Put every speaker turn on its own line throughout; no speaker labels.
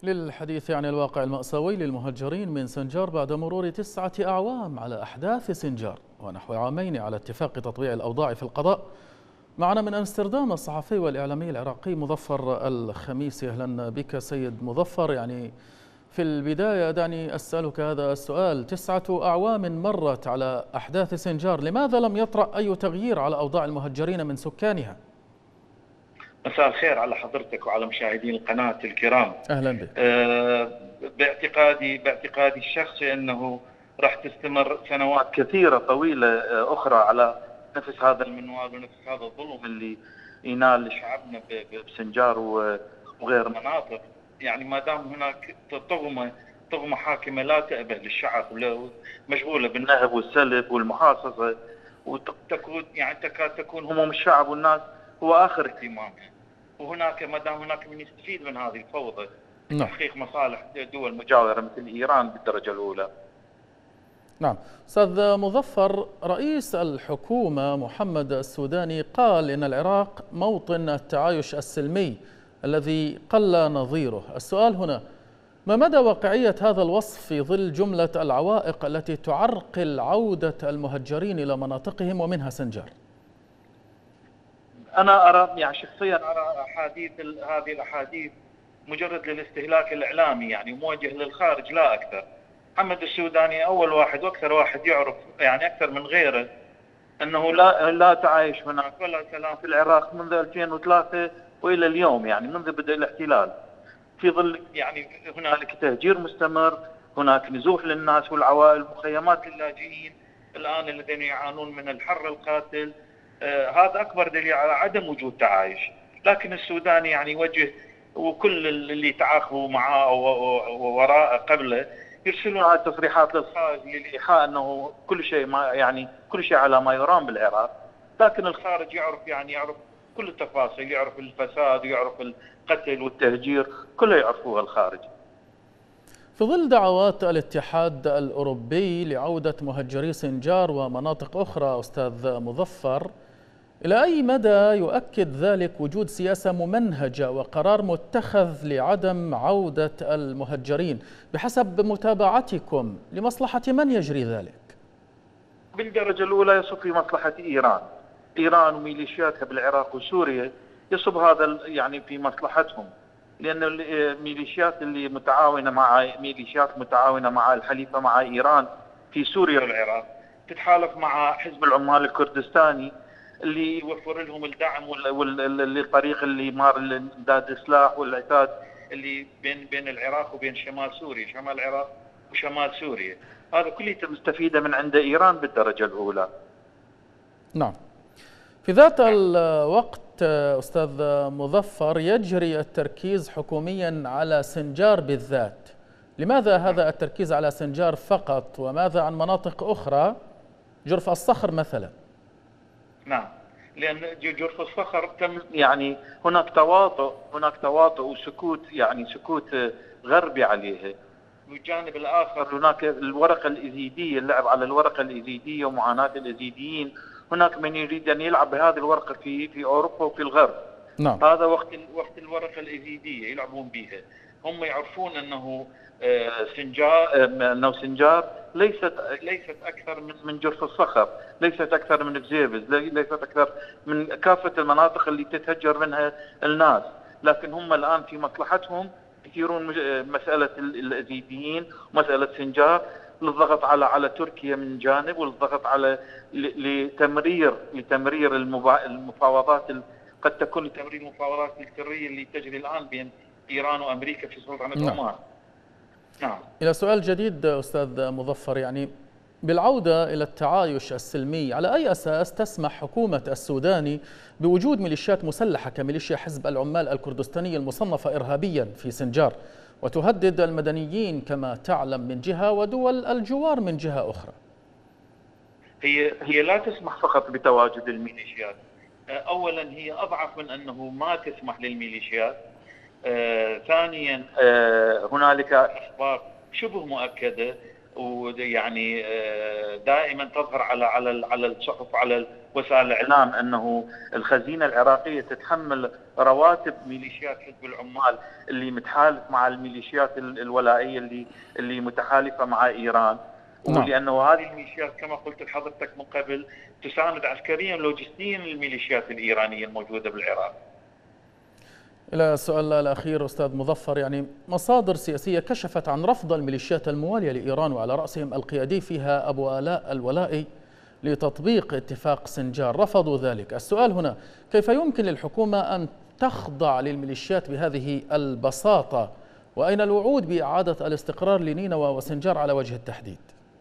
للحديث عن الواقع المأساوي للمهجرين من سنجار بعد مرور 9 أعوام على أحداث سنجار ونحو عامين على اتفاق تطبيع الأوضاع في القضاء. معنا من أمستردام الصحفي والإعلامي العراقي مظفر الخميسي. أهلا بك سيد مظفر. في البداية دعني أسألك هذا السؤال: 9 أعوام مرت على أحداث سنجار، لماذا لم يطرأ أي تغيير على أوضاع المهجرين من سكانها؟
مساء الخير على حضرتك وعلى مشاهدين القناة الكرام.
أهلا بك.
باعتقادي الشخصي أنه راح تستمر سنوات كثيرة طويلة أخرى على نفس هذا المنوال ونفس هذا الظلم اللي ينال لشعبنا بسنجار وغير مناطق. يعني ما دام هناك طغمة حاكمة لا تأبه للشعب، مشغولة بالنهب والسلب والمحاصصة، وتكون تكاد تكون هموم الشعب والناس هو آخر اهتمامها. وهناك ما دام هناك من يستفيد من هذه الفوضى لتحقيق مصالح دول مجاورة مثل إيران بالدرجة الأولى.
نعم أستاذ مظفر، رئيس الحكومة محمد السوداني قال إن العراق موطن التعايش السلمي الذي قل نظيره. السؤال هنا: ما مدى واقعية هذا الوصف في ظل جملة العوائق التي تعرقل عودة المهجرين إلى مناطقهم ومنها سنجار؟
أنا أرى شخصيا هذه الأحاديث مجرد للاستهلاك الإعلامي، موجه للخارج لا أكثر. محمد السوداني أول واحد وأكثر واحد يعرف أكثر من غيره أنه لا تعايش هناك ولا سلام في العراق منذ 2003 وإلى اليوم، منذ بدء الاحتلال، في ظل هنالك تهجير مستمر، هناك نزوح للناس والعوائل، مخيمات للاجئين الآن الذين يعانون من الحر القاتل. هذا أكبر دليل على عدم وجود تعايش. لكن السوداني يوجه، وكل اللي تعاقبوا معه ووراء قبله يرسلون هذه التصريحات للخارج للإيحاء أنه كل شيء على ما يرام بالعراق. لكن الخارج يعرف كل التفاصيل، يعرف الفساد ويعرف القتل والتهجير، كله يعرفوه الخارج.
في ظل دعوات الاتحاد الأوروبي لعودة مهجري سنجار ومناطق أخرى أستاذ مظفر، إلى أي مدى يؤكد ذلك وجود سياسة ممنهجة وقرار متخذ لعدم عودة المهجرين؟ بحسب متابعتكم لمصلحة من يجري ذلك؟
بالدرجة الأولى يصب في مصلحة إيران وميليشياتها بالعراق وسوريا، يصب هذا في مصلحتهم، لأن الميليشيات اللي ميليشيات متعاونة مع الحليفة مع إيران في سوريا والعراق تتحالف مع حزب العمال الكردستاني اللي يوفر لهم الدعم والطريق اللي مار الامداد السلاح والعتاد اللي بين العراق وبين شمال سوريا، شمال العراق وشمال سوريا. هذا كله مستفيدة من عند إيران بالدرجة الأولى.
نعم. في ذات الوقت أستاذ مظفر، يجري التركيز حكوميا على سنجار بالذات. لماذا هذا التركيز على سنجار فقط، وماذا عن مناطق أخرى جرف الصخر مثلا؟
نعم، لأن جرف الصخر تم هناك تواطؤ وسكوت، سكوت غربي عليه. بالجانب الآخر هناك الورقة الإزيدية، اللعب على الورقة الإزيدية ومعاناة الإزيديين. هناك من يريد أن يلعب بهذه الورقة في أوروبا وفي الغرب.
نعم.
هذا وقت الورقة الإزيدية يلعبون بها. هم يعرفون أنه سنجار ليست أكثر من جرف الصخر، ليست أكثر من بزيبز، ليست أكثر من كافة المناطق اللي تتهجر منها الناس. لكن هم الآن في مصلحتهم يثيرون مسألة الأزيديين ومسألة سنجار للضغط على تركيا من جانب، والضغط على لتمرير المفاوضات، قد تكون لتمرير المفاوضات السرية اللي تجري الآن بين إيران وأمريكا في سلطنة عمان. نعم.
إلى سؤال جديد أستاذ مظفر، بالعودة إلى التعايش السلمي، على أي أساس تسمح حكومة السوداني بوجود ميليشيات مسلحة كميليشيا حزب العمال الكردستاني المصنفة إرهابيا في سنجار وتهدد المدنيين كما تعلم من جهة ودول الجوار من جهة أخرى؟
هي لا تسمح فقط بتواجد الميليشيات. أولا هي أضعف من أنه ما تسمح للميليشيات. ثانيا هنالك أسباب شبه مؤكدة ويعني دائما تظهر على الصحف وعلى وسائل الاعلام انه الخزينه العراقيه تتحمل رواتب ميليشيات حزب العمال اللي متحالف مع الميليشيات الولائيه اللي متحالفه مع ايران.
نعم.
ولانه هذه الميليشيات كما قلت لحضرتك من قبل تساند عسكريا لوجستيا الميليشيات الايرانيه الموجوده بالعراق.
إلى السؤال الأخير أستاذ مظفر، يعني مصادر سياسية كشفت عن رفض الميليشيات الموالية لإيران وعلى رأسهم القيادي فيها أبو آلاء الولائي لتطبيق اتفاق سنجار، رفضوا ذلك. السؤال هنا، كيف يمكن للحكومة أن تخضع للميليشيات بهذه البساطة؟ وأين الوعود بإعادة الاستقرار لنينوى وسنجار على وجه التحديد؟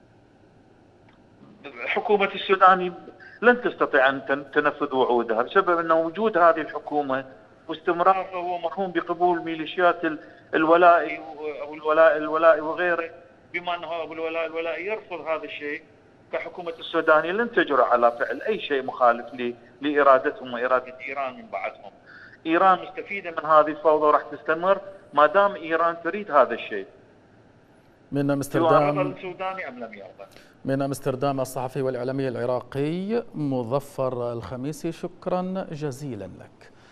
حكومة السوداني لن تستطيع أن تنفذ وعودها بسبب أن وجود هذه الحكومة واستمرارها هو مرهون بقبول ميليشيات الولائي أو الولائي وغيره، بما أنه أبو الولاء الولائي يرفض هذا الشيء. كحكومة السوداني لن تجرؤ على فعل أي شيء مخالف لإرادتهم وإرادة إيران من بعدهم. إيران مستفيدة من هذه الفوضى وراح تستمر ما دام إيران تريد هذا الشيء.
من
أمستردام السوداني أم لم يرضى.
من أمستردام الصحفي والإعلامي العراقي مظفر الخميسي، شكرا جزيلا لك.